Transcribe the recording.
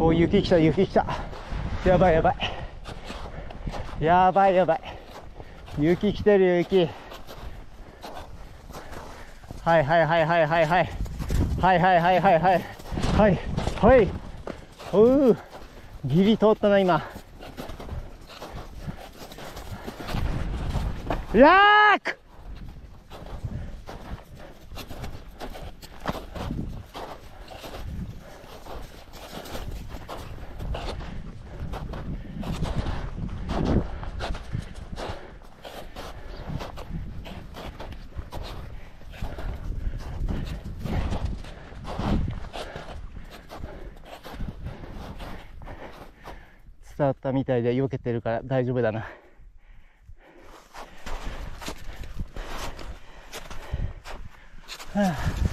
おー、雪来た、雪来た。やばいやばい。やばいやばい。雪来てるよ、雪。はいはいはいはいはいはい。はいはいはいはいはい。はいはい。おう、ギリ通ったな、今。やーく伝わったみたいで避けてるから大丈夫だな。はあ